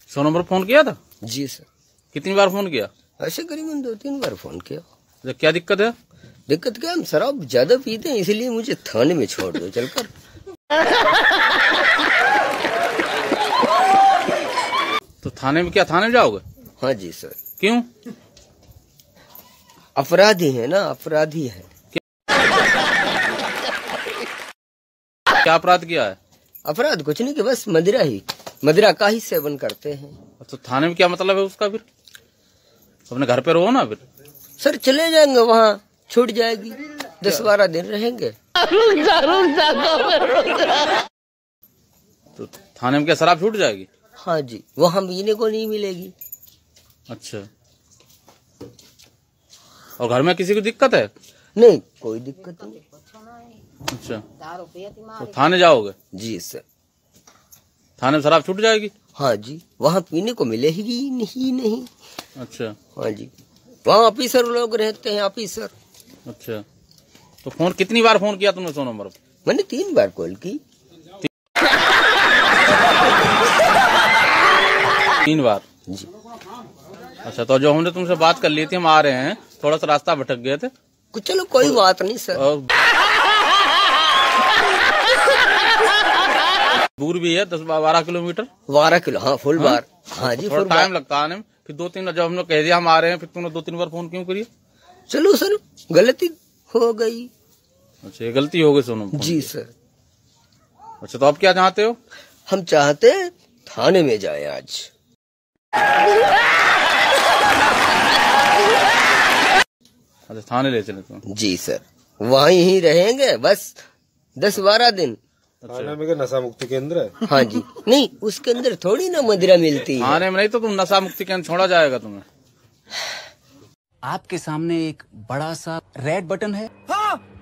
100 number phone किया था? जी सर। कितनी बार फोन किया? ऐसे करीबन 2-3 बार फोन किया। तो क्या दिक्कत है? दिक्कत क्या, हम शराब ज्यादा पीते हैं, इसलिए मुझे थाने में छोड़ दो चलकर। तो थाने में क्या, थाने में जाओगे? हाँ जी सर। क्यों? अपराधी है ना, अपराधी है। क्या अपराध किया है? अपराध कुछ नहीं कि बस मदिरा का ही सेवन करते हैं। तो थाने में क्या मतलब है उसका? फिर अपने घर पे रहो ना। फिर सर चले जाएंगे, वहाँ छूट जाएगी, 10-12 दिन रहेंगे। तो थाने में क्या शराब छूट जाएगी? हाँ जी, वहाँ पीने को नहीं मिलेगी। अच्छा, और घर में किसी को दिक्कत है? नहीं, कोई दिक्कत नहीं। अच्छा, तो थाने जाओगे? जी सर। थाने में शराब छूट जाएगी? हाँ जी, वहाँ पीने को मिलेगी नहीं। अच्छा। हाँ जी, वहाँ ऑफिसर लोग रहते हैं, ऑफिसर। अच्छा, तो फोन कितनी बार फोन किया तुमने 100 नंबर पर? मैंने 3 बार कॉल की। 3 बार जी। अच्छा, तो जो हमने तुमसे बात कर ली थी, हम आ रहे हैं, थोड़ा सा रास्ता भटक गए थे। चलो कोई बात नहीं सर। दूर भी है 10-12 किलोमीटर। 12 किलो, हाँ फुल बार। हाँ जी, थोड़ा टाइम लगता है आने में। फिर 2-3, जब हमने कह दिया हम आ रहे हैं, फिर तुमने 2-3 बार फोन क्यों करिए? चलो सर, गलती हो गई। अच्छा, ये गलती हो गई सोनू? जी सर। अच्छा, तो अब क्या चाहते हो? हम चाहते हैं थाने में जाए आज। अच्छा, थाने ले चले तुम? जी सर, वहीं ही रहेंगे बस 10-12 दिन। थाने में क्या नशा मुक्ति केंद्र है? हाँ जी, नहीं उसके अंदर थोड़ी ना मदिरा मिलती है। थाने में नहीं तो तुम नशा मुक्ति केंद्र छोड़ा जाएगा तुम्हें। आपके सामने एक बड़ा सा रेड बटन है। हाँ,